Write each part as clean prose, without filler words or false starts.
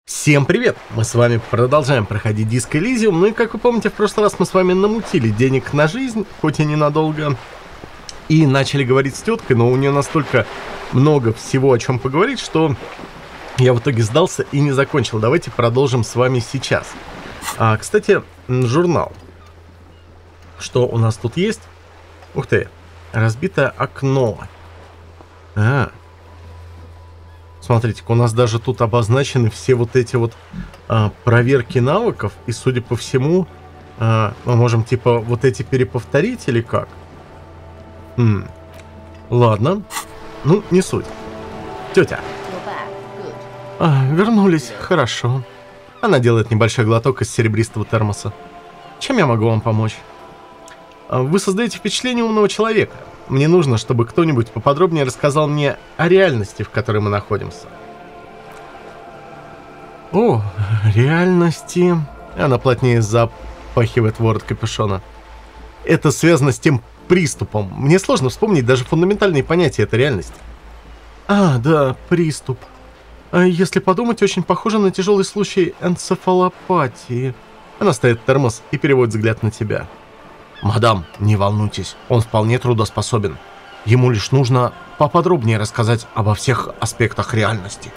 Всем привет! Мы с вами продолжаем проходить Disco Elysium. Ну и как вы помните, в прошлый раз мы с вами намутили денег на жизнь, хоть и ненадолго. И начали говорить с теткой, но у нее настолько много всего о чем поговорить, что я в итоге сдался и не закончил. Давайте продолжим с вами сейчас. Кстати, журнал. Что у нас тут есть? Ух ты, разбитое окно. Смотрите-ка, у нас даже тут обозначены все вот эти вот проверки навыков. И, судя по всему, мы можем типа вот эти переповторить или как? Ладно. Ну, не суть. Тетя. Вернулись. Хорошо. Она делает небольшой глоток из серебристого термоса. Чем я могу вам помочь? Вы создаете впечатление умного человека. Мне нужно, чтобы кто-нибудь поподробнее рассказал мне о реальности, в которой мы находимся. О, реальности. Она плотнее запахивает ворот капюшона. Это связано с тем приступом. Мне сложно вспомнить даже фундаментальные понятия этой реальности. Да, приступ. Если подумать, очень похоже на тяжелый случай энцефалопатии. Она ставит термос и переводит взгляд на тебя. Мадам, не волнуйтесь, он вполне трудоспособен. Ему лишь нужно поподробнее рассказать обо всех аспектах реальности.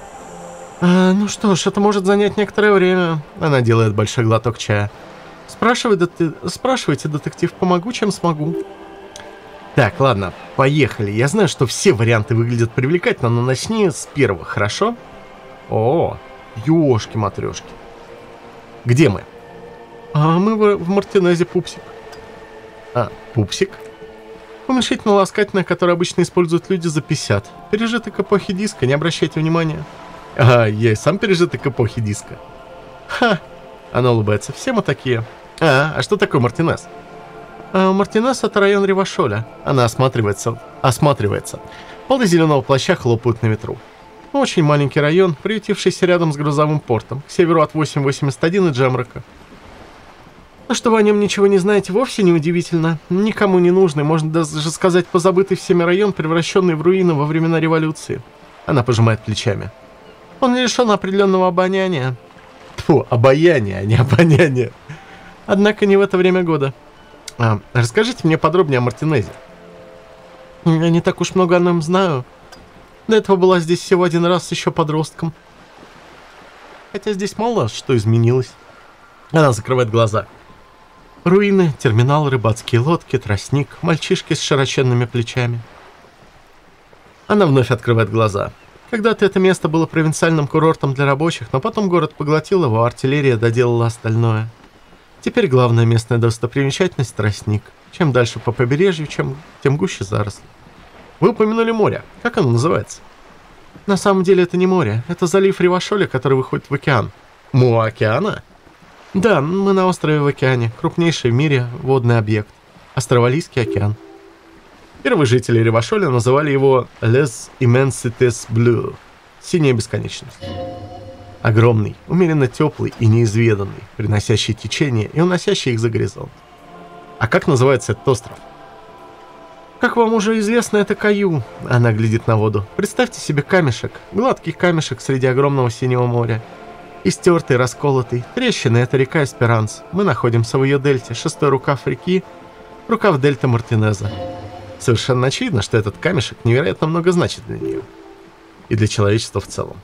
Ну что ж, это может занять некоторое время. Она делает большой глоток чая. Спрашивайте, детектив, помогу, чем смогу. Так, ладно, поехали. Я знаю, что все варианты выглядят привлекательно, но начни с первого, хорошо? О, ёшки-матрёшки. Где мы? Мы в Мартинезе, пупсик. Пупсик? Уменьшительно-ласкательное, которое обычно используют люди за 50. Пережиток эпохи диска, не обращайте внимания. Я и сам пережиток эпохи диска. Она улыбается. Все мы такие. А что такое Мартинез? Мартинез — это район Ривашоля. Она осматривается. Полы зеленого плаща хлопают на ветру. Очень маленький район, приютившийся рядом с грузовым портом, к северу от 881 и Джемрока. Что вы о нем ничего не знаете, вовсе не удивительно. Никому не нужный, можно даже сказать, позабытый всеми район, превращенный в руины во времена революции. Она пожимает плечами. Он лишен определенного обоняния. Тьфу, обаяние, а не обоняние. Однако не в это время года. Расскажите мне подробнее о Мартинезе. Я не так уж много о нем знаю. До этого была здесь всего один раз еще подростком. Хотя здесь мало что изменилось. Она закрывает глаза. Руины, терминал, рыбацкие лодки, тростник, мальчишки с широченными плечами. Она вновь открывает глаза. Когда-то это место было провинциальным курортом для рабочих, но потом город поглотил его, а артиллерия доделала остальное. Теперь главная местная достопримечательность — тростник. Чем дальше по побережью, тем гуще заросли. Вы упомянули море. Как оно называется? На самом деле это не море. Это залив Ривашоля, который выходит в океан. У океана? Да, мы на острове в океане. Крупнейший в мире водный объект. Австралийский океан. Первые жители Ривашоля называли его Les Immensités Bleues. Синяя бесконечность. Огромный, умеренно теплый и неизведанный, приносящий течение и уносящий их за горизонт. А как называется этот остров? Как вам уже известно, это Каю. Она глядит на воду. Представьте себе камешек, гладкий камешек среди огромного синего моря. Истертый, расколотый. Трещины — это река Эсперанс. Мы находимся в ее дельте, шестой рукав реки, рукав дельты Мартинеза. Совершенно очевидно, что этот камешек невероятно много значит для нее. И для человечества в целом.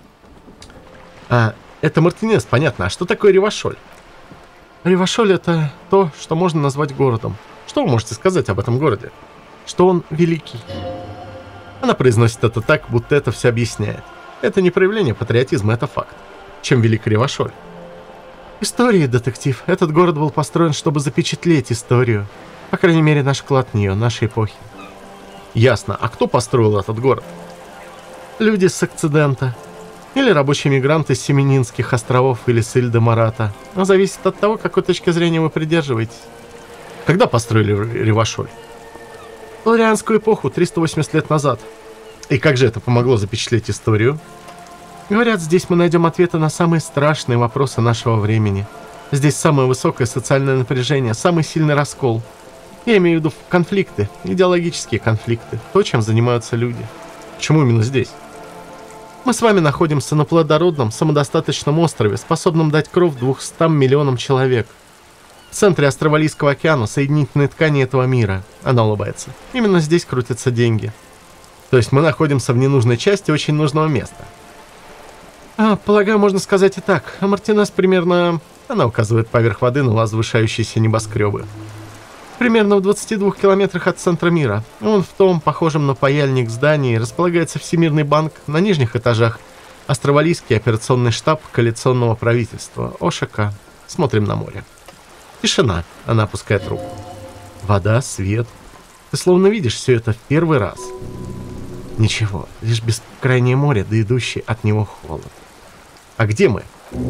Это Мартинез, понятно. А что такое Ривашоль? Ривашоль — это то, что можно назвать городом. Что вы можете сказать об этом городе? Что он великий. Она произносит это так, будто это все объясняет. Это не проявление патриотизма, это факт. Чем велик Ривашоль? История, детектив. Этот город был построен, чтобы запечатлеть историю. По крайней мере, наш вклад в нее, нашей эпохи. Ясно. А кто построил этот город? Люди с Окцидента. Или рабочие мигранты с Семенинских островов или с Иль-де-Марата. Зависит от того, какой точки зрения вы придерживаетесь. Когда построили Ривашоль? В Лорианскую эпоху, 380 лет назад. И как же это помогло запечатлеть историю? Говорят, здесь мы найдем ответы на самые страшные вопросы нашего времени. Здесь самое высокое социальное напряжение, самый сильный раскол. Я имею в виду конфликты, идеологические конфликты, то, чем занимаются люди. Почему именно здесь? Мы с вами находимся на плодородном, самодостаточном острове, способном дать кровь 200 миллионам человек. В центре Астровалийского океана соединительной ткани этого мира. Она улыбается. Именно здесь крутятся деньги. То есть мы находимся в ненужной части очень нужного места. Полагаю, можно сказать и так. Мартинес примерно... Она указывает поверх воды на возвышающиеся небоскребы. Примерно в 22 километрах от центра мира. Вон в том, похожем на паяльник здании, располагается Всемирный банк, на нижних этажах Астровалийский операционный штаб коалиционного правительства, ОШК. Смотрим на море. Тишина. Она опускает руку. Вода, свет. Ты словно видишь все это в первый раз. Ничего, лишь бескрайнее море, да идущий от него холод. А где мы?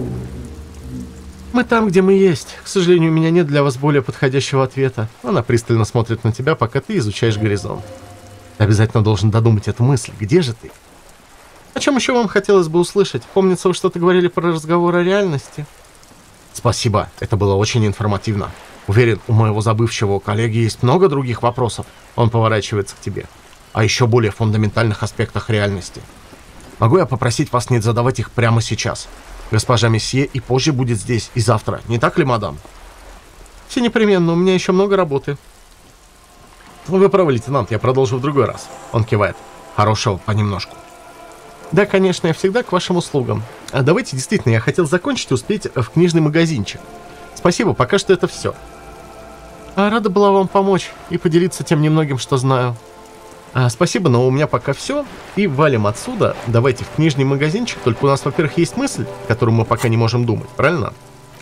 Мы там, где мы есть. К сожалению, у меня нет для вас более подходящего ответа. Она пристально смотрит на тебя, пока ты изучаешь горизонт. Ты обязательно должен додумать эту мысль. Где же ты? О чем еще вам хотелось бы услышать? Помнится, вы что-то говорили про разговор о реальности. Спасибо, это было очень информативно. Уверен, у моего забывчивого коллеги есть много других вопросов. Он поворачивается к тебе. О еще более фундаментальных аспектах реальности. Могу я попросить вас не задавать их прямо сейчас? Госпожа Месье и позже будет здесь, и завтра. Не так ли, мадам? Все непременно, у меня еще много работы. Вы правы, лейтенант, я продолжу в другой раз. Он кивает. Хорошего понемножку. Да, конечно, я всегда к вашим услугам. А давайте, действительно, я хотел закончить и успеть в книжный магазинчик. Спасибо, пока что это все. Рада была вам помочь и поделиться тем немногим, что знаю. Спасибо, но у меня пока все. И валим отсюда. Давайте в книжный магазинчик. Только у нас, во-первых, есть мысль, которую мы пока не можем думать, правильно?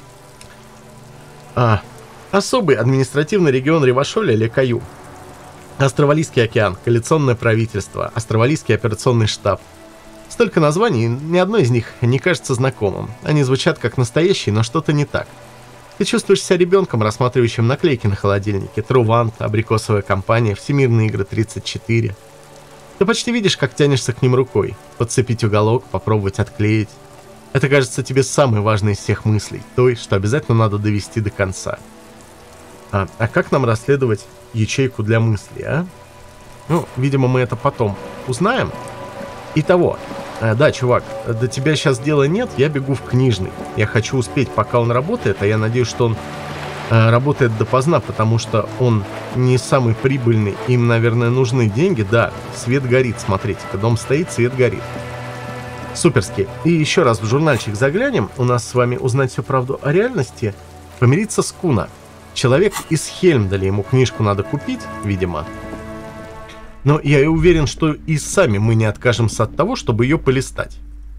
Особый административный регион Ревашоля, Лекаю. Астровалийский океан, коалиционное правительство, Астровалийский операционный штаб. Столько названий, ни одно из них не кажется знакомым. Они звучат как настоящие, но что-то не так. Ты чувствуешь себя ребенком, рассматривающим наклейки на холодильнике. Трувант, абрикосовая компания, Всемирные игры 34. Ты почти видишь, как тянешься к ним рукой. Подцепить уголок, попробовать отклеить. Это кажется тебе самой важной из всех мыслей. Той, что обязательно надо довести до конца. А как нам расследовать ячейку для мысли, а? Ну, видимо, мы это потом узнаем. Итого. Да, чувак, до тебя сейчас дела нет, я бегу в книжный. Я хочу успеть, пока он работает, а я надеюсь, что он работает допоздна, потому что он не самый прибыльный. Им, наверное, нужны деньги. Да, свет горит, смотрите-ка, дом стоит, свет горит. Суперски. И еще раз в журнальчик заглянем. У нас с вами узнать всю правду о реальности. Помириться с Куна. Человек из Хельмдаля, ему книжку надо купить, видимо. Но я и уверен, что и сами мы не откажемся от того, чтобы ее полистать.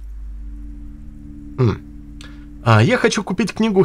Я хочу купить книгу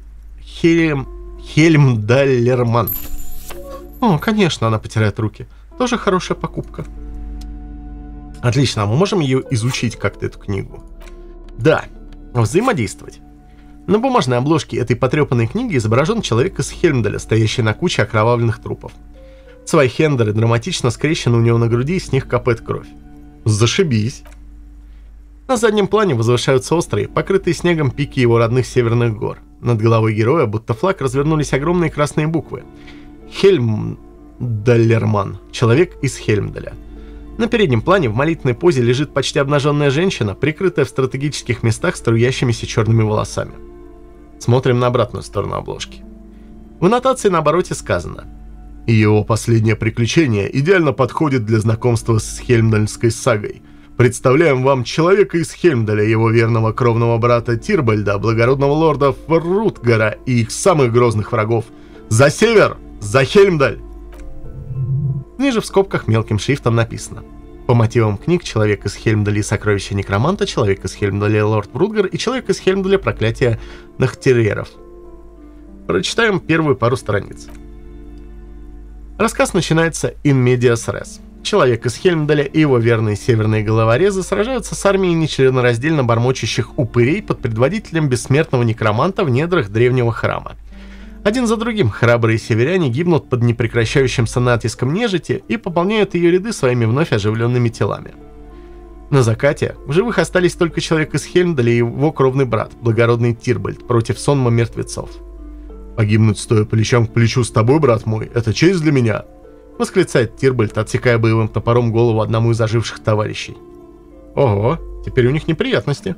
Хельмдаллерман. О, конечно, она потирает руки. Тоже хорошая покупка. Отлично, а мы можем ее изучить как-то, эту книгу? Да, взаимодействовать. На бумажной обложке этой потрепанной книги изображен человек из Хельмдаля, стоящий на куче окровавленных трупов. Свайхендеры драматично скрещены у него на груди, и с них капает кровь. Зашибись. На заднем плане возвышаются острые, покрытые снегом пики его родных северных гор. Над головой героя, будто флаг, развернулись огромные красные буквы. Хельмдаллерман. Человек из Хельмдаля. На переднем плане в молитвенной позе лежит почти обнаженная женщина, прикрытая в стратегических местах струящимися черными волосами. Смотрим на обратную сторону обложки. В аннотации на обороте сказано: его последнее приключение идеально подходит для знакомства с хельмдальской сагой. Представляем вам человека из Хельмдаля, его верного кровного брата Тирбальда, благородного лорда Фрутгара и их самых грозных врагов. За север! За Хельмдаль! Ниже в скобках мелким шрифтом написано: по мотивам книг «Человек из Хельмдаля и сокровища некроманта», «Человек из Хельмдаля лорд Фрутгар» и «Человек из Хельмдаля проклятие Нахтереров». Прочитаем первую пару страниц. Рассказ начинается in medias res. Человек из Хельмдаля и его верные северные головорезы сражаются с армией нечленораздельно бормочущих упырей под предводителем бессмертного некроманта в недрах древнего храма. Один за другим храбрые северяне гибнут под непрекращающимся натиском нежити и пополняют ее ряды своими вновь оживленными телами. На закате в живых остались только человек из Хельмдаля и его кровный брат, благородный Тирбальд, против сонма мертвецов. «Погибнуть, стоя плечом к плечу с тобой, брат мой, это честь для меня!» — восклицает Тирбальд, отсекая боевым топором голову одному из оживших товарищей. «Ого!» Теперь у них неприятности.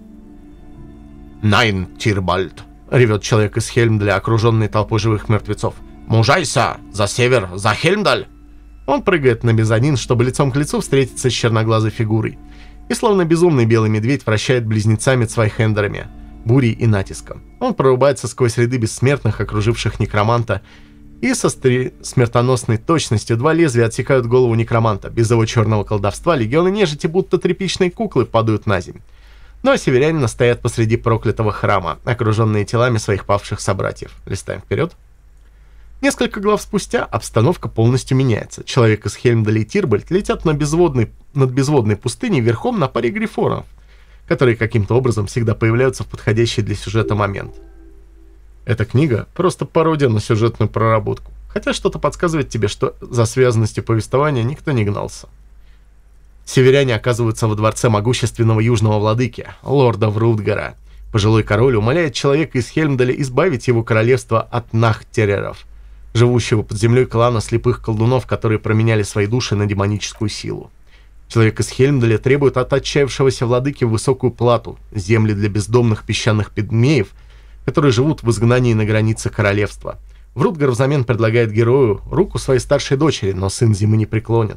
«Найн, Тирбальд!» — ревет человек из Хельмдаля, окруженный толпой живых мертвецов. «Мужайся! За север! За Хельмдаль!» Он прыгает на мезонин, чтобы лицом к лицу встретиться с черноглазой фигурой. И словно безумный белый медведь вращает близнецами Цвайхендерами, бурей и натиском. Он прорубается сквозь ряды бессмертных, окруживших некроманта, и со смертоносной точностью два лезвия отсекают голову некроманта. Без его черного колдовства легионы нежити, будто тряпичные куклы, падают на землю. Ну а северянина стоят посреди проклятого храма, окруженные телами своих павших собратьев. Листаем вперед. Несколько глав спустя обстановка полностью меняется. Человек из Хельмдаля и Тирбальд летят над безводной пустыней верхом на паре грифонов, которые каким-то образом всегда появляются в подходящий для сюжета момент. Эта книга просто пародия на сюжетную проработку, хотя что-то подсказывает тебе, что за связанностью повествования никто не гнался. Северяне оказываются во дворце могущественного южного владыки, лорда Врудгара. Пожилой король умоляет человека из Хельмдаля избавить его королевство от нахтереров, живущего под землей клана слепых колдунов, которые променяли свои души на демоническую силу. Человек из Хельмдаля требует от отчаявшегося владыки высокую плату, земли для бездомных песчаных пигмеев, которые живут в изгнании на границе королевства. Врудгар взамен предлагает герою руку своей старшей дочери, но сын зимы не преклонен.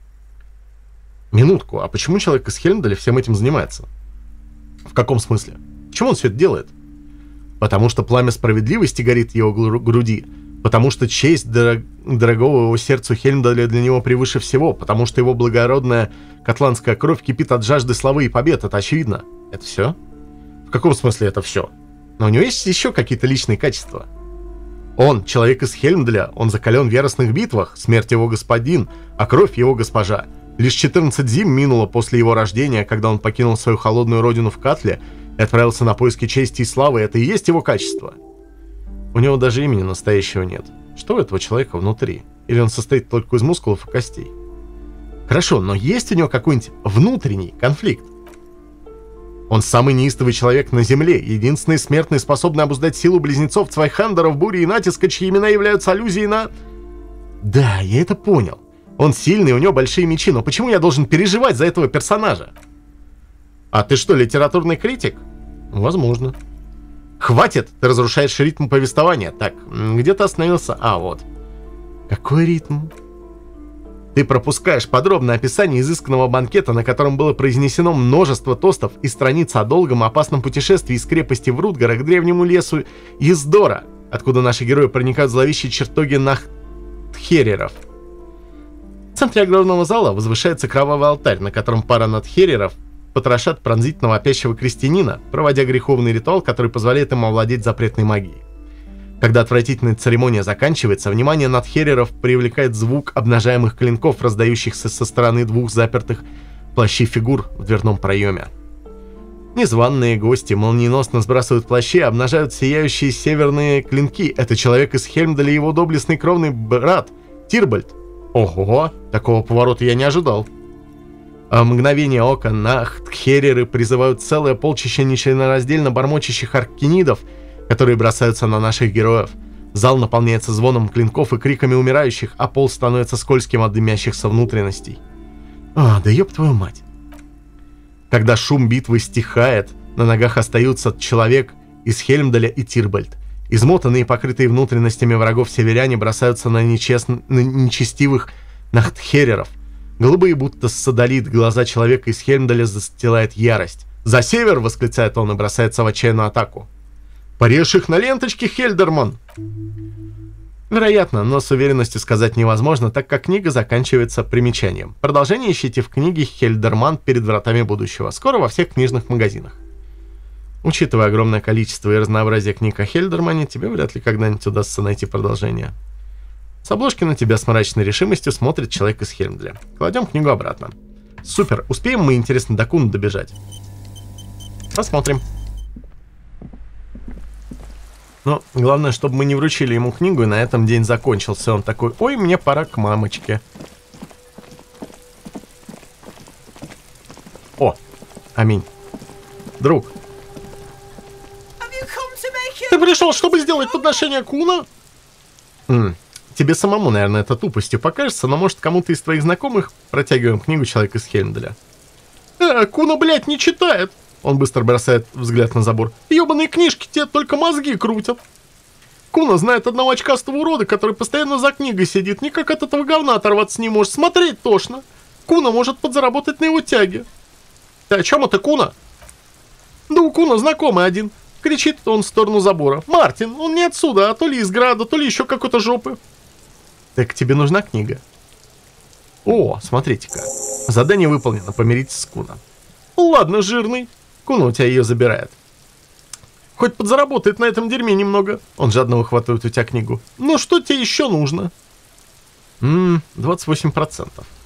Минутку, а почему человек из Хельмдаля всем этим занимается? В каком смысле? Почему он все это делает? Потому что пламя справедливости горит в его груди, потому что честь дорогого его сердцу Хельмдаля для него превыше всего, потому что его благородная котландская кровь кипит от жажды славы и побед, это очевидно. Это все? В каком смысле это все? Но у него есть еще какие-то личные качества. Он, человек из Хельмдаля, он закален в яростных битвах, смерть его господин, а кровь его госпожа. Лишь 14 зим минуло после его рождения, когда он покинул свою холодную родину в Катле и отправился на поиски чести и славы. Это и есть его качество. У него даже имени настоящего нет. Что у этого человека внутри? Или он состоит только из мускулов и костей? Хорошо, но есть у него какой-нибудь внутренний конфликт? Он самый неистовый человек на земле, единственный смертный, способный обуздать силу близнецов Цвайхендеров, бури и натиска, чьи имена являются аллюзией на... Да, я это понял. Он сильный, у него большие мечи, но почему я должен переживать за этого персонажа? А ты что, литературный критик? Возможно. Хватит, ты разрушаешь ритм повествования. Так, где ты остановился? А, вот. Какой ритм? Ты пропускаешь подробное описание изысканного банкета, на котором было произнесено множество тостов и страниц о долгом и опасном путешествии из крепости Врудгара к древнему лесу Ездора, откуда наши герои проникают в зловещие чертоги нахтхереров. В центре огромного зала возвышается кровавый алтарь, на котором пара нахтхереров потрошат пронзительно вопящего крестьянина, проводя греховный ритуал, который позволяет им овладеть запретной магией. Когда отвратительная церемония заканчивается, внимание нахтхереров привлекает звук обнажаемых клинков, раздающихся со стороны двух запертых плащей фигур в дверном проеме. Незваные гости молниеносно сбрасывают плащи и обнажают сияющие северные клинки. Это человек из Хельмдаля и его доблестный кровный брат Тирбальд. Ого, такого поворота я не ожидал. А в мгновение ока нахтхереры призывают целое полчище нечленораздельно бормочущих аркинидов, которые бросаются на наших героев. Зал наполняется звоном клинков и криками умирающих, а пол становится скользким от дымящихся внутренностей. А, да ёб твою мать. Когда шум битвы стихает, на ногах остаются человек из Хельмдаля и Тирбальд. Измотанные и покрытые внутренностями врагов северяне бросаются на нечестивых нахтхереров. Голубые, будто садолит, глаза человека из Хельмдаля застилает ярость. «За север!» — восклицает он и бросается в отчаянную атаку. «Порежь их на ленточке, Хельдерман!» Вероятно, но с уверенностью сказать невозможно, так как книга заканчивается примечанием. Продолжение ищите в книге «Хельдерман. Перед вратами будущего». Скоро во всех книжных магазинах. Учитывая огромное количество и разнообразие книг о Хельдермане, тебе вряд ли когда-нибудь удастся найти продолжение. С обложки на тебя с мрачной решимостью смотрит человек из Хельмдаля. Кладем книгу обратно. Супер, успеем мы, интересно, до Куна добежать? Посмотрим. Но главное, чтобы мы не вручили ему книгу, и на этом день закончился. Он такой: ой, мне пора к мамочке. О, аминь. Друг. Ты пришел, чтобы сделать подношение Куна? Тебе самому, наверное, это тупостью покажется, но может кому-то из твоих знакомых. Протягиваем книгу человека из Хельмдаля. Куна, блядь, не читает. Он быстро бросает взгляд на забор. Ёбаные книжки, те только мозги крутят. Куна знает одного очкастого урода, который постоянно за книгой сидит. Никак от этого говна оторваться не может. Смотреть тошно. Куна может подзаработать на его тяге. Ты о чем это, Куна? Да у Куна знакомый один. Кричит он в сторону забора. Мартин, он не отсюда, а то ли из града, то ли еще какой-то жопы. Так тебе нужна книга? О, смотрите-ка. Задание выполнено. Помиритесь с Куна. Ладно, жирный. Куна у тебя ее забирает. Хоть подзаработает на этом дерьме немного. Он жадно выхватывает у тебя книгу. Ну что тебе еще нужно? 28%.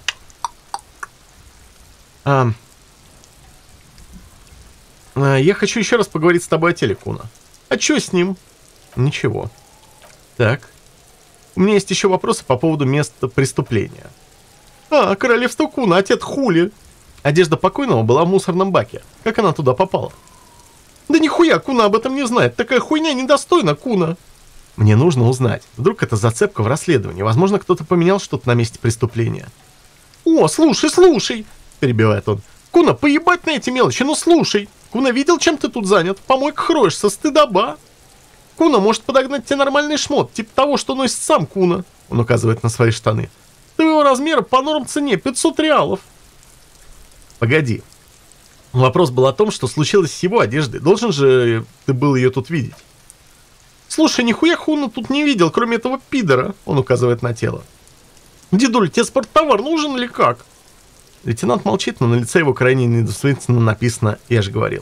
Я хочу еще раз поговорить с тобой о теле, Куна. А что с ним? Ничего. Так. У меня есть еще вопросы по поводу места преступления. Королевство Куна, отец хули. Одежда покойного была в мусорном баке. Как она туда попала? Да нихуя, Куна об этом не знает. Такая хуйня недостойна Куна. Мне нужно узнать. Вдруг это зацепка в расследовании. Возможно, кто-то поменял что-то на месте преступления. О, слушай, перебивает он. Куна, поебать на эти мелочи, ну слушай. Куна, видел, чем ты тут занят? В помойках роешься, стыдоба. Куна может подогнать тебе нормальный шмот, типа того, что носит сам Куна. Он указывает на свои штаны. Твоего размера по норм цене 500 реалов. Погоди. Вопрос был о том, что случилось с его одеждой. Должен же ты был ее тут видеть. Слушай, нихуя Куна тут не видел, кроме этого пидора. Он указывает на тело. Дедуль, тебе спорттовар нужен или как? Лейтенант молчит, но на лице его крайне недвусмысленно написано «Я же говорил».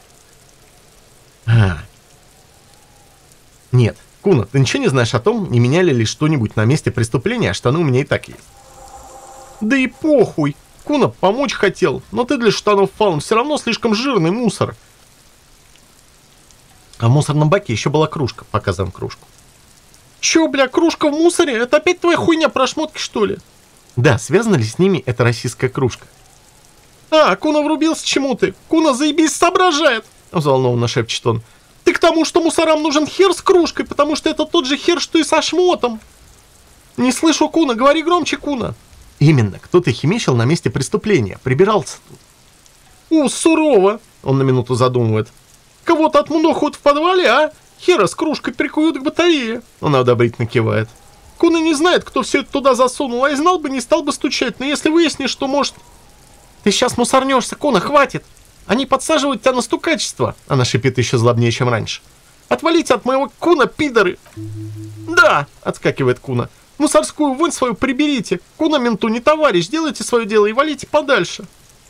Нет, Куна, ты ничего не знаешь о том, не меняли ли что-нибудь на месте преступления, а штаны у меня и так есть. Да и похуй. Куна, помочь хотел, но ты для штанов фаун все равно слишком жирный мусор. А в мусорном баке еще была кружка. Показываем кружку. Че, бля, кружка в мусоре? Это опять твоя хуйня про шмотки, что ли? Да, связана ли с ними эта российская кружка? Куна врубился чему ты? Куна, заебись, соображает! Взволнованно шепчет он. Ты к тому, что мусорам нужен хер с кружкой, потому что это тот же хер, что и со шмотом. Не слышу, Куна, говори громче, Куна. Именно, кто-то химичил на месте преступления, прибирался тут. Сурово, он на минуту задумывает. Кого-то отмудохают в подвале, а? Хера с кружкой прикуют к батарее. Он одобрительно кивает. Куна не знает, кто все это туда засунул, а и знал бы, не стал бы стучать, но если выяснишь, что может... Ты сейчас мусорнешься, Куна, хватит. Они подсаживают тебя на стукачество. Она шипит еще злобнее, чем раньше. Отвалите от моего Куна, пидоры. Да, отскакивает Куна. Мусорскую вонь свою приберите. Куна менту не товарищ, делайте свое дело и валите подальше.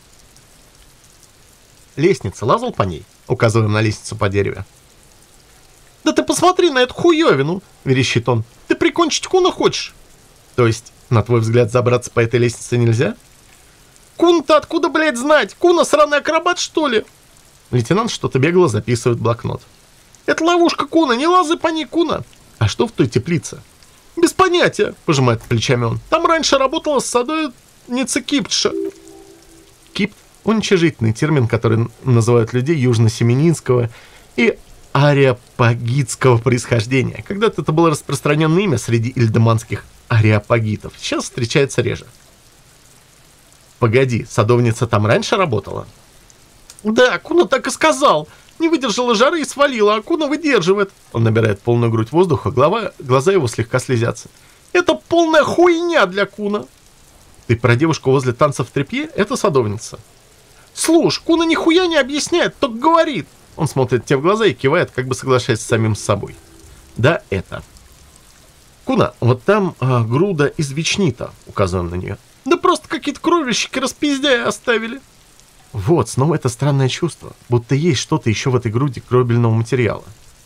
Лестница, лазал по ней? Указываем на лестницу по дереву. Да ты посмотри на эту хуевину, верещит он. Ты прикончить Куна хочешь? То есть, на твой взгляд, забраться по этой лестнице нельзя? Кун-то откуда, блядь, знать? Куна сраный акробат, что ли? Лейтенант что-то бегло записывает в блокнот. Это ловушка, Куна, не лазай по ней, Куна. А что в той теплице? Без понятия, пожимает плечами он. Там раньше работала садовница Киптша. Кипт — уничижительный термин, который называют людей южно-семенинского и ареопагитского происхождения. Когда-то это было распространенное имя среди ильдеманских ареопагитов. Сейчас встречается реже. Погоди, садовница там раньше работала? Да, Куна так и сказал. Не выдержала жары и свалила, а Куна выдерживает. Он набирает полную грудь воздуха, глаза его слегка слезятся. Это полная хуйня для Куна. Ты про девушку возле танца в тряпье? Это садовница. Слушай, Куна нихуя не объясняет, только говорит. Он смотрит тебе в глаза и кивает, как бы соглашаясь с самим собой. Да, это. Куна, вот там груда из вичнита, указываем на нее. Да просто какие-то кровельщики распиздяя оставили. Вот, снова это странное чувство, будто есть что-то еще в этой груди кровельного материала.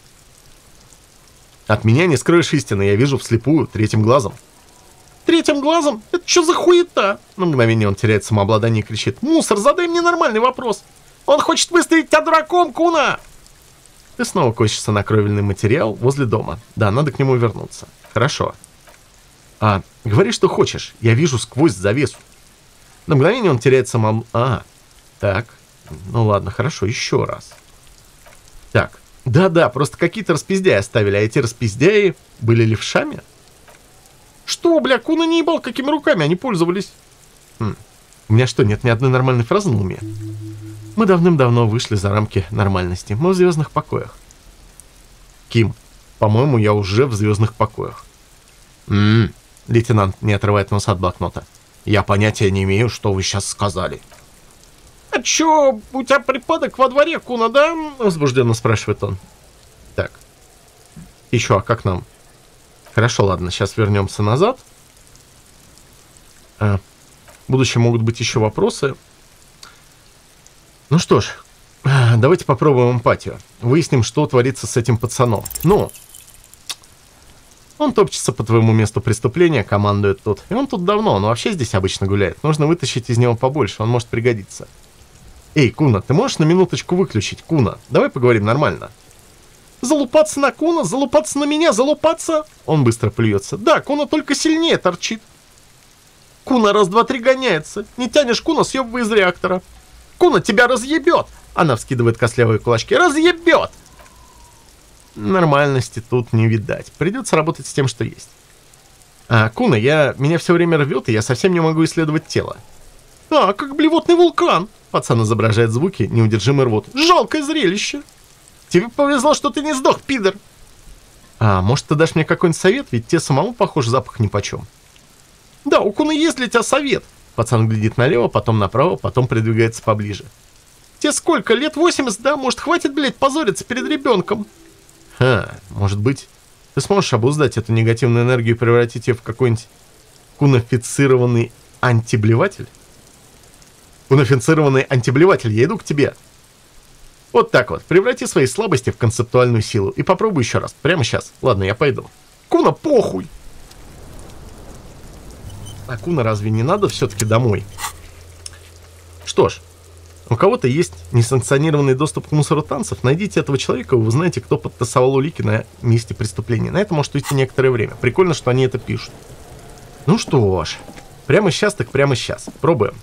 От меня не скроешь истины, я вижу вслепую, третьим глазом. Третьим глазом? Это что за хуета? На мгновение он теряет самообладание и кричит. Мусор, задай мне нормальный вопрос. Он хочет выставить тебя дураком, Куна! Ты снова косишься на кровельный материал возле дома. Да, надо к нему вернуться. Хорошо. Говори, что хочешь. Я вижу сквозь завесу. На мгновение он теряет так. Ну ладно, хорошо, еще раз. Так. Да-да, просто какие-то распиздяи оставили, а эти распиздяи были левшами? Что, бля, Куна не ебал, какими руками они пользовались? У меня что, нет ни одной нормальной фразы на уме? Мы давным-давно вышли за рамки нормальности. Мы в звездных покоях. Ким, по-моему, я уже в звездных покоях. Лейтенант не отрывает нос от блокнота. Я понятия не имею, что вы сейчас сказали. А чё, у тебя припадок во дворе, Куна, да? Возбужденно спрашивает он. Так. Еще, а как нам? Хорошо, ладно, сейчас вернемся назад. В будущем могут быть еще вопросы. Ну что ж, давайте попробуем эмпатию. Выясним, что творится с этим пацаном. Ну, он топчется по твоему месту преступления, командует тут. И он тут давно, он вообще здесь обычно гуляет. Нужно вытащить из него побольше, он может пригодиться. Эй, Куна, ты можешь на минуточку выключить? Куна, давай поговорим нормально. Залупаться на Куна, залупаться на меня, залупаться? Он быстро плюется. Да, Куна только сильнее торчит. Куна раз, два, три гоняется. Не тянешь, Куна, съебывай из реактора. Куна тебя разъебет. Она вскидывает костлявые кулачки. Разъебет. Нормальности тут не видать. Придется работать с тем, что есть. Куна, меня все время рвет, и я совсем не могу исследовать тело. Как блевотный вулкан. Пацан изображает звуки неудержимой рвоты. Жалкое зрелище. Тебе повезло, что ты не сдох, пидор. Может, ты дашь мне какой-нибудь совет? Ведь тебе самому, похоже, запах нипочем. Да, у Куны есть для тебя совет. Пацан глядит налево, потом направо, потом придвигается поближе. Тебе сколько? Лет 80, да? Может, хватит, блядь, позориться перед ребенком? Может быть, ты сможешь обуздать эту негативную энергию и превратить ее в какой-нибудь кунафицированный антиблеватель? Кунафицированный антиблеватель, я иду к тебе. Вот так вот, преврати свои слабости в концептуальную силу. И попробуй еще раз, прямо сейчас. Ладно, я пойду. Куна, похуй! Куна, разве не надо все-таки домой? Что ж, у кого-то есть несанкционированный доступ к мусору танцев. Найдите этого человека, вы узнаете, кто подтасовал улики на месте преступления. На это может уйти некоторое время. Прикольно, что они это пишут. Ну что ж, прямо сейчас так прямо сейчас. Пробуем.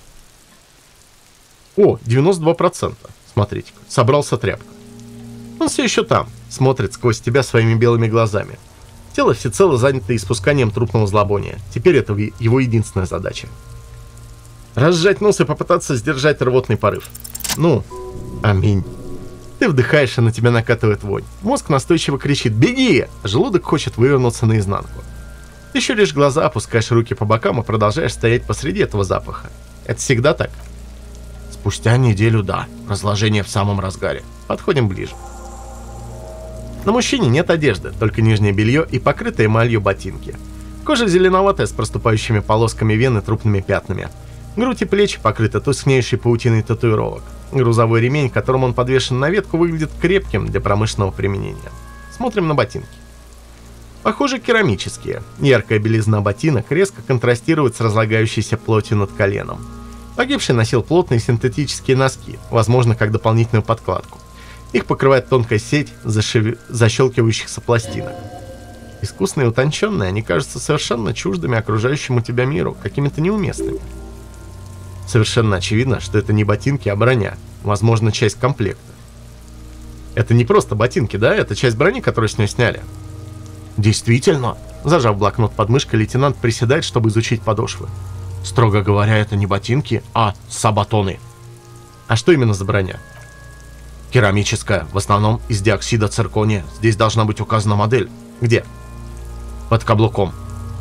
О, 92%. Смотрите-ка, собрался тряпка. Он все еще там, смотрит сквозь тебя своими белыми глазами. Тело всецело занято испусканием трупного зловония. Теперь это его единственная задача. Разжать нос и попытаться сдержать рвотный порыв. Ну, аминь. Ты вдыхаешь, и на тебя накатывает вонь. Мозг настойчиво кричит «Беги!», а желудок хочет вывернуться наизнанку. Ты щуришь глаза, опускаешь руки по бокам и продолжаешь стоять посреди этого запаха. Это всегда так? Спустя неделю, да. Разложение в самом разгаре. Подходим ближе. На мужчине нет одежды, только нижнее белье и покрытые эмалью ботинки. Кожа зеленоватая с проступающими полосками вен и трупными пятнами. Грудь и плечи покрыты тускнеющей паутиной татуировок. Грузовой ремень, которым он подвешен на ветку, выглядит крепким для промышленного применения. Смотрим на ботинки. Похоже, керамические. Яркая белизна ботинок резко контрастирует с разлагающейся плотью над коленом. Погибший носил плотные синтетические носки, возможно, как дополнительную подкладку. Их покрывает тонкая сеть защелкивающихся пластинок. Искусные и утонченные, они кажутся совершенно чуждыми окружающему тебя миру, какими-то неуместными. Совершенно очевидно, что это не ботинки, а броня, возможно, часть комплекта. Это не просто ботинки, да? Это часть брони, которую с нее сняли. Действительно? Зажав блокнот под мышкой, лейтенант приседает, чтобы изучить подошвы. Строго говоря, это не ботинки, а сабатоны. А что именно за броня? Керамическая, в основном из диоксида циркония. Здесь должна быть указана модель. Где? Под каблуком.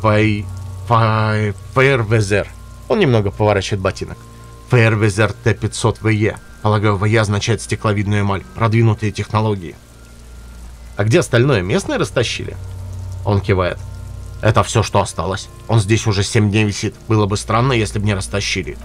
Фейервезер. Он немного поворачивает ботинок. Фейервезер Т500ВЕ. Полагаю, ВЕ означает стекловидную эмаль. Продвинутые технологии. А где остальное? Местные растащили? Он кивает. Это все, что осталось. Он здесь уже 7 дней висит. Было бы странно, если бы не растащили.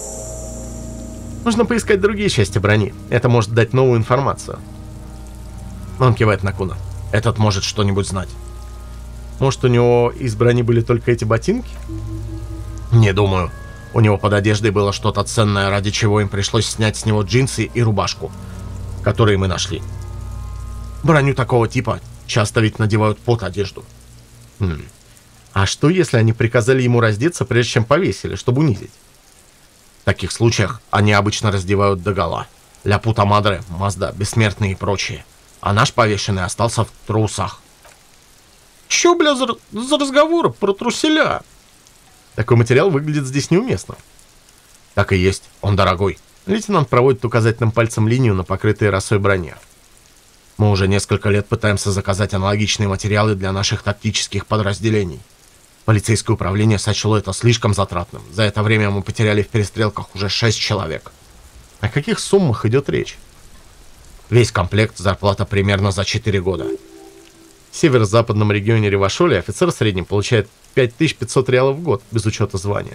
Нужно поискать другие части брони. Это может дать новую информацию. Он кивает на Куна. Этот может что-нибудь знать. Может, у него из брони были только эти ботинки? Не думаю. У него под одеждой было что-то ценное, ради чего им пришлось снять с него джинсы и рубашку, которые мы нашли. Броню такого типа часто ведь надевают под одежду. А что, если они приказали ему раздеться, прежде чем повесили, чтобы унизить? В таких случаях они обычно раздевают догола. Ля пута мадре, Мазда, бессмертные и прочие. А наш повешенный остался в трусах. Чё, бля, за разговоры про труселя? Такой материал выглядит здесь неуместно. Так и есть, он дорогой. Лейтенант проводит указательным пальцем линию на покрытой росой броне. Мы уже несколько лет пытаемся заказать аналогичные материалы для наших тактических подразделений. Полицейское управление сочло это слишком затратным. За это время мы потеряли в перестрелках уже 6 человек. О каких суммах идет речь? Весь комплект зарплата примерно за 4 года. В северо-западном регионе Ревашоли офицер в среднем получает 5500 реалов в год, без учета звания.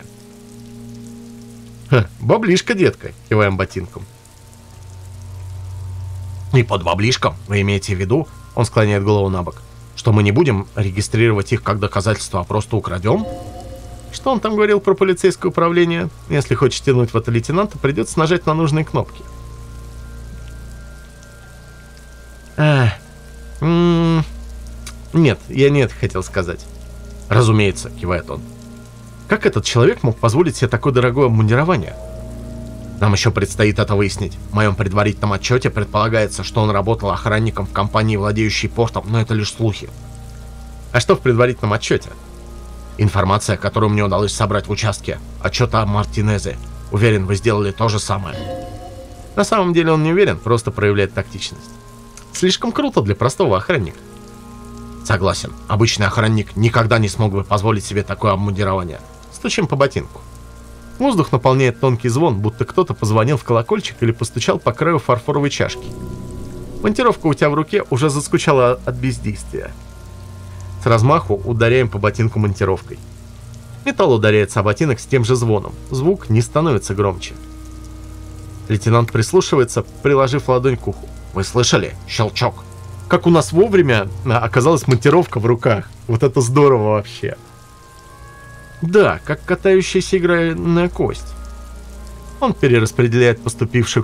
Баблишка, детка, киваем ботинком. И под баблишком вы имеете в виду, он склоняет голову на бок, что мы не будем регистрировать их как доказательство, а просто украдем? Что он там говорил про полицейское управление? Если хочешь тянуть в это лейтенанта, придется нажать на нужные кнопки. Нет, я не это хотел сказать. Разумеется, кивает он. Как этот человек мог позволить себе такое дорогое обмундирование? Нам еще предстоит это выяснить. В моем предварительном отчете предполагается, что он работал охранником в компании, владеющей портом, но это лишь слухи. А что в предварительном отчете? Информация, которую мне удалось собрать в участке. Отчет о Мартинезе. Уверен, вы сделали то же самое. На самом деле он не уверен, просто проявляет тактичность. Слишком круто для простого охранника. Согласен, обычный охранник никогда не смог бы позволить себе такое обмундирование. Стучим по ботинку. Воздух наполняет тонкий звон, будто кто-то позвонил в колокольчик или постучал по краю фарфоровой чашки. Монтировка у тебя в руке уже заскучала от бездействия. С размаху ударяем по ботинку монтировкой. Металл ударяется о ботинок с тем же звоном. Звук не становится громче. Лейтенант прислушивается, приложив ладонь к уху. Вы слышали? Щелчок. Как у нас вовремя оказалась монтировка в руках. Вот это здорово вообще. Да, как катающаяся игральная кость. Он перераспределяет поступившую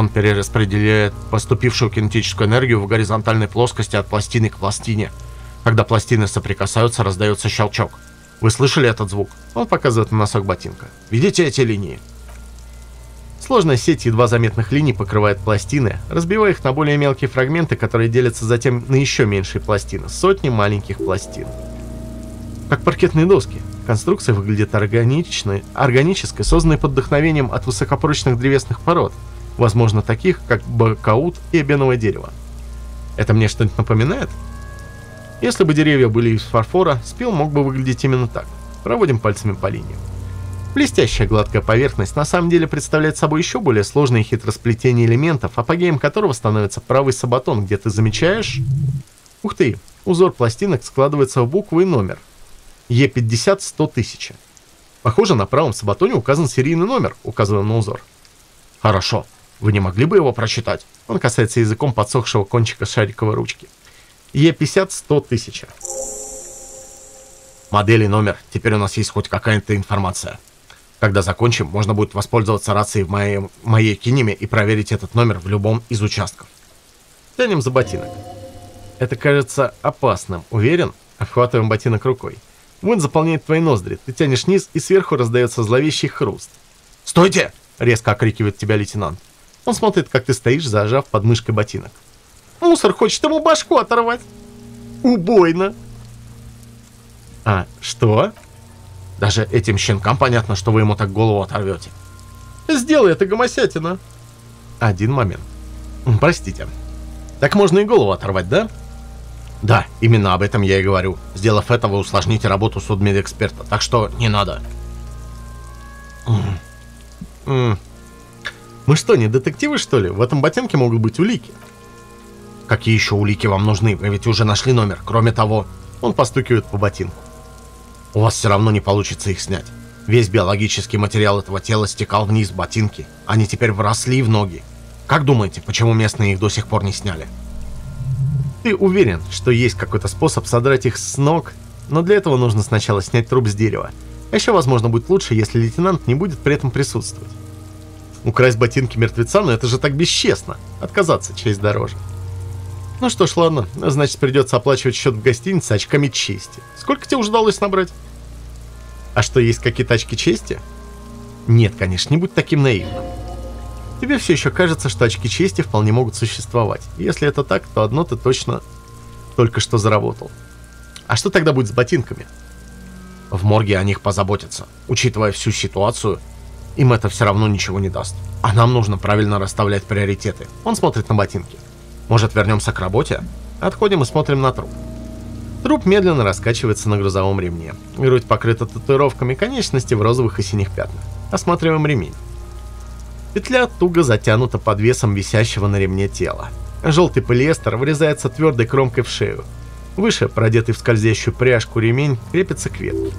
кинетическую энергию в горизонтальной плоскости от пластины к пластине. Когда пластины соприкасаются, раздается щелчок. Вы слышали этот звук? Он показывает на носок ботинка. Видите эти линии? Сложная сеть едва заметных линий покрывает пластины, разбивая их на более мелкие фрагменты, которые делятся затем на еще меньшие пластины. Сотни маленьких пластин. Как паркетные доски. Конструкция выглядит органической, созданной под вдохновением от высокопрочных древесных пород, возможно, таких, как бакаут и эбеновое дерево. Это мне что-нибудь напоминает? Если бы деревья были из фарфора, спил мог бы выглядеть именно так. Проводим пальцами по линиям. Блестящая гладкая поверхность на самом деле представляет собой еще более сложные хитросплетения элементов, апогеем которого становится правый сабатон, где ты замечаешь... Ух ты, узор пластинок складывается в буквы и номер. Е50 100 тысяч. Похоже, на правом сабатоне указан серийный номер, указывая на узор. Хорошо, вы не могли бы его прочитать? Он касается языком подсохшего кончика шариковой ручки. Е50 100 тысяч. Модель и номер, теперь у нас есть хоть какая-то информация. Когда закончим, можно будет воспользоваться рацией в моей кинеме и проверить этот номер в любом из участков. Тянем за ботинок. Это кажется опасным, уверен? Обхватываем ботинок рукой. Вонь заполняет твои ноздри, ты тянешь вниз, и сверху раздается зловещий хруст. «Стойте!» — резко окрикивает тебя лейтенант. Он смотрит, как ты стоишь, зажав под мышкой ботинок. «Мусор хочет ему башку оторвать!» «Убойно!» «А, что?» «Даже этим щенкам понятно, что вы ему так голову оторвете». «Сделай это, гомосятина!» Один момент. Простите. Так можно и голову оторвать, да? Да, именно об этом я и говорю. Сделав это, вы усложните работу судмедэксперта, так что не надо. Мы что, не детективы, что ли? В этом ботинке могут быть улики. Какие еще улики вам нужны? Вы ведь уже нашли номер. Кроме того, он постукивает по ботинку. У вас все равно не получится их снять. Весь биологический материал этого тела стекал вниз в ботинки. Они теперь вросли в ноги. Как думаете, почему местные их до сих пор не сняли? Ты уверен, что есть какой-то способ содрать их с ног, но для этого нужно сначала снять труп с дерева. А еще, возможно, будет лучше, если лейтенант не будет при этом присутствовать. Украсть ботинки мертвеца, но это же так бесчестно. Отказаться честь дороже. Ну что ж, ладно, значит, придется оплачивать счет в гостинице очками чести. Сколько тебе уже удалось набрать? А что, есть какие-то очки чести? Нет, конечно, не будь таким наивным. Тебе все еще кажется, что очки чести вполне могут существовать. Если это так, то одно ты точно только что заработал. А что тогда будет с ботинками? В морге о них позаботятся. Учитывая всю ситуацию, им это все равно ничего не даст. А нам нужно правильно расставлять приоритеты. Он смотрит на ботинки. Может, вернемся к работе? Отходим и смотрим на труп. Труп медленно раскачивается на грузовом ремне. Грудь покрыта татуировками, конечности в розовых и синих пятнах. Осматриваем ремень. Петля туго затянута под весом висящего на ремне тела. Желтый полиэстер врезается твердой кромкой в шею. Выше, продетый в скользящую пряжку ремень, крепится к ветке.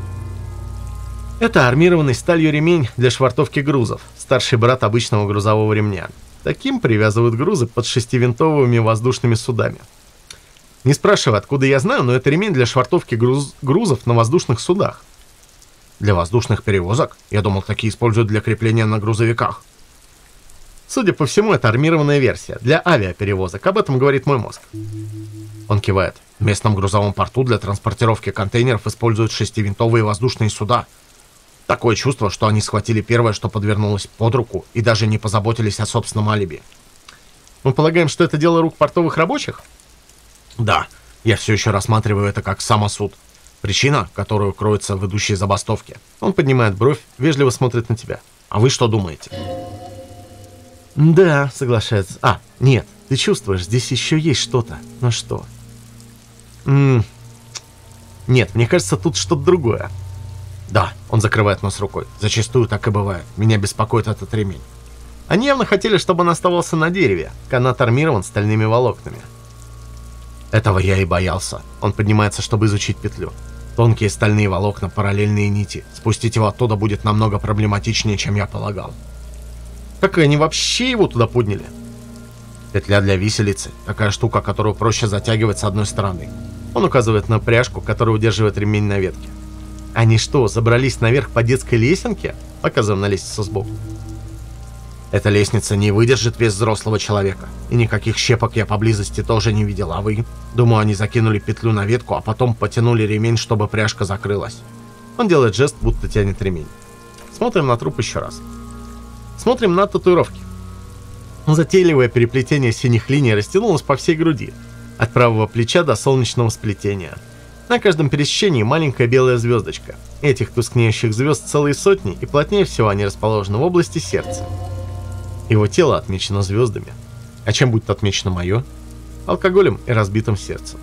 Это армированный сталью ремень для швартовки грузов, старший брат обычного грузового ремня. Таким привязывают грузы под 6-винтовыми воздушными судами. Не спрашивай, откуда я знаю, но это ремень для швартовки грузов на воздушных судах. Для воздушных перевозок? Я думал, такие используют для крепления на грузовиках. Судя по всему, это армированная версия для авиаперевозок. Об этом говорит мой мозг. Он кивает. В местном грузовом порту для транспортировки контейнеров используют 6-винтовые воздушные суда. Такое чувство, что они схватили первое, что подвернулось под руку, и даже не позаботились о собственном алиби. Мы полагаем, что это дело рук портовых рабочих? Да, я все еще рассматриваю это как самосуд. Причина, которую кроется в идущей забастовке. Он поднимает бровь, вежливо смотрит на тебя. А вы что думаете? Да, соглашается. А, нет, ты чувствуешь, здесь еще есть что-то. Но что? Нет, мне кажется, тут что-то другое. Да, он закрывает нос рукой. Зачастую так и бывает. Меня беспокоит этот ремень. Они явно хотели, чтобы он оставался на дереве. Канат армирован стальными волокнами. Этого я и боялся. Он поднимается, чтобы изучить петлю. Тонкие стальные волокна, параллельные нити. Спустить его оттуда будет намного проблематичнее, чем я полагал. Как они вообще его туда подняли? Петля для виселицы. Такая штука, которую проще затягивать с одной стороны. Он указывает на пряжку, которая удерживает ремень на ветке. Они что, забрались наверх по детской лесенке? Показываем на лестницу сбоку. Эта лестница не выдержит вес взрослого человека. И никаких щепок я поблизости тоже не видел, а вы? Думаю, они закинули петлю на ветку, а потом потянули ремень, чтобы пряжка закрылась. Он делает жест, будто тянет ремень. Смотрим на труп еще раз. Смотрим на татуировки. Затейливое переплетение синих линий растянулось по всей груди. От правого плеча до солнечного сплетения. На каждом пересечении маленькая белая звездочка. Этих тускнеющих звезд целые сотни, и плотнее всего они расположены в области сердца. Его тело отмечено звездами. А чем будет отмечено мое? Алкоголем и разбитым сердцем.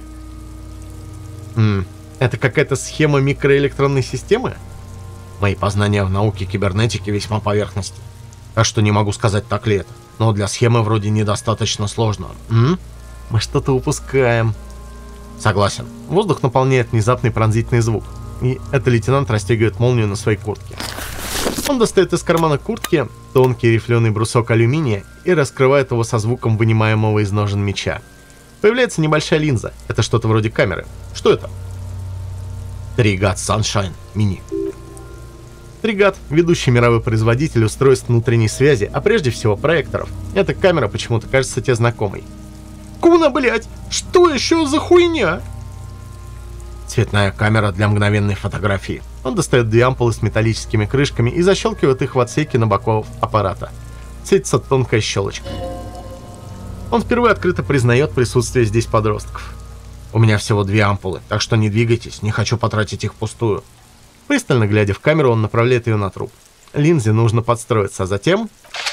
Это какая-то схема микроэлектронной системы? Мои познания в науке кибернетики весьма поверхностны. Так что не могу сказать, так ли это. Но для схемы вроде недостаточно сложно. Мы что-то упускаем. Согласен. Воздух наполняет внезапный пронзительный звук. И это лейтенант расстегивает молнию на своей куртке. Он достает из кармана куртки тонкий рифленый брусок алюминия и раскрывает его со звуком вынимаемого из ножен меча. Появляется небольшая линза. Это что-то вроде камеры. Что это? Тригат Sunshine Mini. Тригат – ведущий мировой производитель устройств внутренней связи, а прежде всего проекторов. Эта камера почему-то кажется тебе знакомой. Куна, блять! Что еще за хуйня? Цветная камера для мгновенной фотографии. Он достает две ампулы с металлическими крышками и защелкивает их в отсеке на боках аппарата. Светится тонкая щелочка. Он впервые открыто признает присутствие здесь подростков. У меня всего две ампулы, так что не двигайтесь, не хочу потратить их впустую. Пристально глядя в камеру, он направляет ее на труп. Линзе нужно подстроиться, а затем...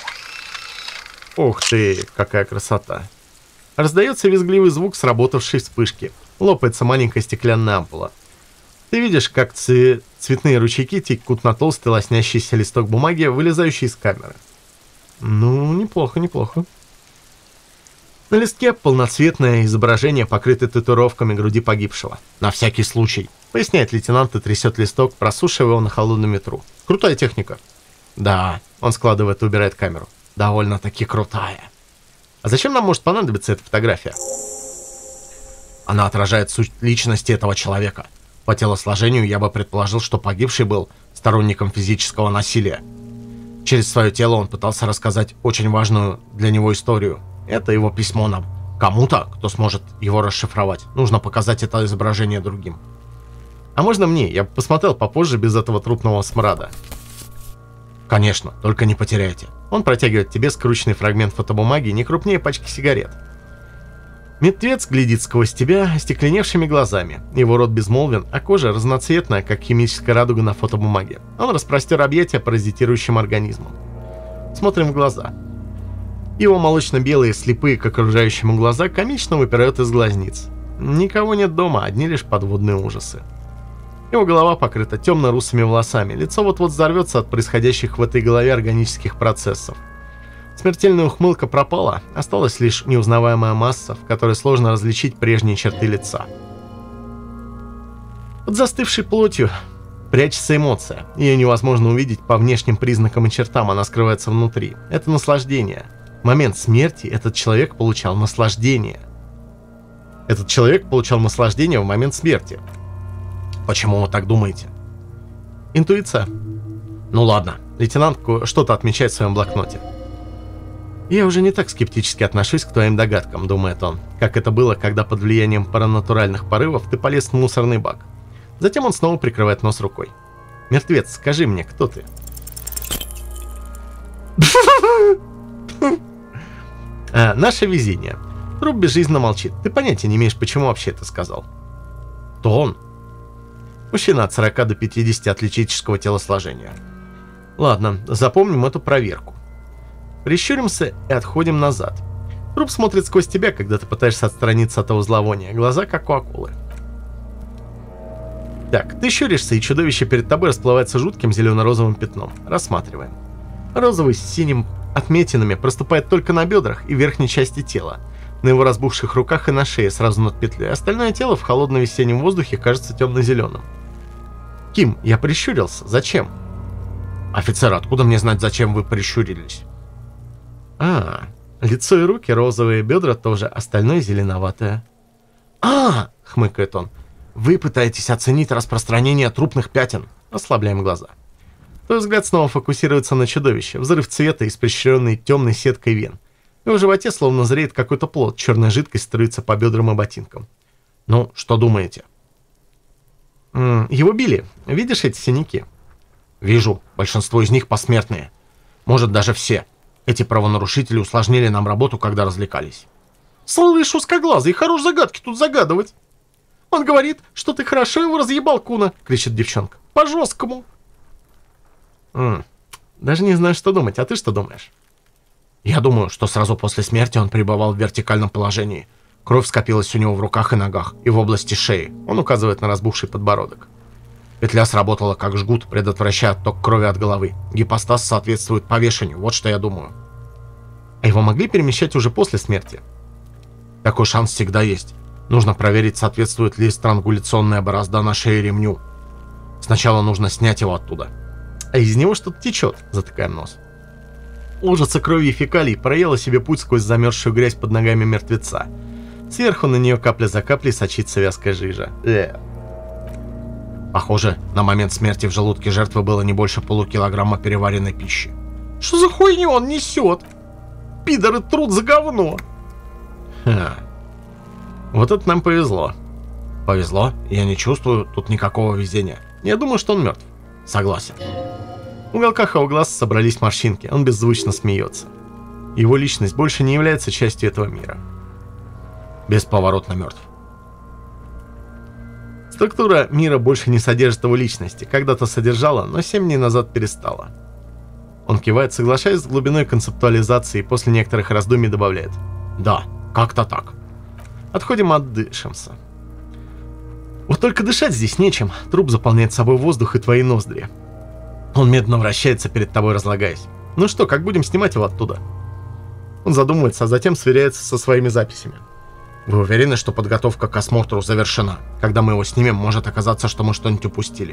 Ух ты, какая красота. Раздается визгливый звук сработавшей вспышки. Лопается маленькая стеклянная ампула. Ты видишь, как цветные ручейки текут на толстый лоснящийся листок бумаги, вылезающий из камеры. Ну, неплохо, неплохо. На листке полноцветное изображение, покрытое татуировками груди погибшего. На всякий случай, поясняет лейтенант и трясет листок, просушивая его на холодном ветру. Крутая техника. Да, он складывает и убирает камеру. Довольно-таки крутая. А зачем нам может понадобиться эта фотография? Она отражает суть личности этого человека. По телосложению я бы предположил, что погибший был сторонником физического насилия. Через свое тело он пытался рассказать очень важную для него историю. Это его письмо нам. Кому-то, кто сможет его расшифровать, нужно показать это изображение другим. А можно мне? Я посмотрел попозже без этого трупного смрада. Конечно, только не потеряйте. Он протягивает тебе скрученный фрагмент фотобумаги не крупнее пачки сигарет. Мертвец глядит сквозь тебя остекленевшими глазами. Его рот безмолвен, а кожа разноцветная, как химическая радуга на фотобумаге. Он распростер объятия паразитирующим организмом. Смотрим в глаза. Его молочно-белые, слепые к окружающему глаза, комично выпирают из глазниц. Никого нет дома, одни лишь подводные ужасы. Его голова покрыта темно-русыми волосами, лицо вот-вот взорвется от происходящих в этой голове органических процессов. Смертельная ухмылка пропала, осталась лишь неузнаваемая масса, в которой сложно различить прежние черты лица. Под застывшей плотью прячется эмоция. Ее невозможно увидеть по внешним признакам и чертам, она скрывается внутри. Это наслаждение. В момент смерти этот человек получал наслаждение. Этот человек получал наслаждение в момент смерти. Почему вы так думаете? Интуиция. Ну ладно, лейтенант что-то отмечает в своем блокноте. «Я уже не так скептически отношусь к твоим догадкам», — думает он, как это было, когда под влиянием паранатуральных порывов ты полез в мусорный бак. Затем он снова прикрывает нос рукой. «Мертвец, скажи мне, кто ты?» «Наше везение. Труп безжизненно молчит. Ты понятия не имеешь, почему вообще это сказал». «То он?» «Мужчина от 40 до 50 атлетического телосложения». «Ладно, запомним эту проверку. Прищуримся и отходим назад. Труп смотрит сквозь тебя, когда ты пытаешься отстраниться от его зловония. Глаза как у акулы. Так, ты щуришься, и чудовище перед тобой расплывается жутким зелено-розовым пятном. Рассматриваем. Розовый с синим отметинами проступает только на бедрах и верхней части тела, на его разбухших руках и на шее сразу над петлей. Остальное тело в холодном весеннем воздухе кажется темно-зеленым. Ким, я прищурился. Зачем? Офицер, откуда мне знать, зачем вы прищурились? Лицо и руки розовые, бедра тоже, остальное зеленоватое. Хмыкает он. Вы пытаетесь оценить распространение трупных пятен. Ослабляем глаза. Твой взгляд снова фокусируется на чудовище. Взрыв цвета, испещренный темной сеткой вен. В его животе словно зреет какой-то плод. Черная жидкость струится по бедрам и ботинкам. Ну, что думаете? Его били. Видишь эти синяки? Вижу. Большинство из них посмертные. Может, даже все. Эти правонарушители усложнили нам работу, когда развлекались. Слышь, узкоглазый, хорош загадки тут загадывать. Он говорит, что ты хорошо его разъебал, Куна, кричит девчонка. По-жесткому. Даже не знаю, что думать. А ты что думаешь? Я думаю, что сразу после смерти он пребывал в вертикальном положении. Кровь скопилась у него в руках и ногах, и в области шеи. Он указывает на разбухший подбородок. Петля сработала как жгут, предотвращая отток крови от головы. Гипостаз соответствует повешению, вот что я думаю. А его могли перемещать уже после смерти? Такой шанс всегда есть. Нужно проверить, соответствует ли странгуляционная борозда на шее ремню. Сначала нужно снять его оттуда. А из него что-то течет, затыкаем нос. Лужица крови и фекалий проела себе путь сквозь замерзшую грязь под ногами мертвеца. Сверху на нее капля за каплей сочится вязкая жижа. Похоже, на момент смерти в желудке жертвы было не больше полукилограмма переваренной пищи. Что за хуйню он несет? Пидоры труд за говно. Вот это нам повезло. Повезло? Я не чувствую тут никакого везения. Я думаю, что он мертв. Согласен. В уголках его глаз собрались морщинки. Он беззвучно смеется. Его личность больше не является частью этого мира. Бесповоротно мертв. Структура мира больше не содержит его личности. Когда-то содержала, но 7 дней назад перестала. Он кивает, соглашаясь с глубиной концептуализации, и после некоторых раздумий добавляет. Да, как-то так. Отходим, отдышимся. Вот только дышать здесь нечем. Труп заполняет собой воздух и твои ноздри. Он медленно вращается перед тобой, разлагаясь. Ну что, как будем снимать его оттуда? Он задумывается, а затем сверяется со своими записями. Вы уверены, что подготовка к осмотру завершена? Когда мы его снимем, может оказаться, что мы что-нибудь упустили.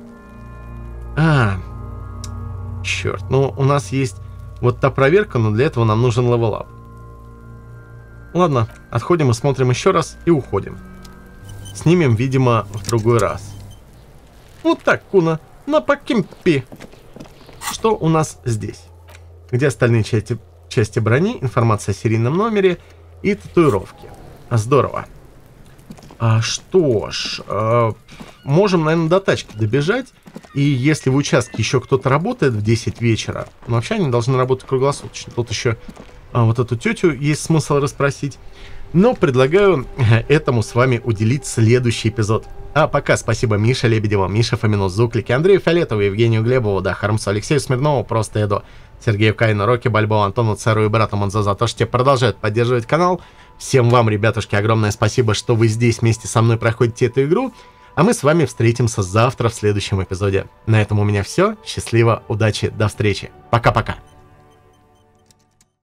Черт, ну у нас есть вот та проверка, но для этого нам нужен левелап. Ладно, отходим и смотрим еще раз и уходим. Снимем, видимо, в другой раз. Вот так, Куна, на покимпи. Что у нас здесь? Где остальные части брони, информация о серийном номере и татуировки. Здорово. Что ж, можем, наверное, до тачки добежать. И если в участке еще кто-то работает в 10 вечера, но вообще они должны работать круглосуточно. Тут еще вот эту тетю есть смысл расспросить. Но предлагаю этому с вами уделить следующий эпизод. А пока спасибо Мише Лебедеву, Мише Фомину, Зуклике, Андрею Фиолетову, Евгению Глебову, Хармсу, Алексею Смирнову, Просто Эду, Сергею Кайну, Роке Бальбо, Антону Цару и брату Монзо за то, что те продолжают поддерживать канал. Всем вам, ребятушки, огромное спасибо, что вы здесь вместе со мной проходите эту игру. А мы с вами встретимся завтра в следующем эпизоде. На этом у меня все. Счастливо, удачи, до встречи. Пока-пока.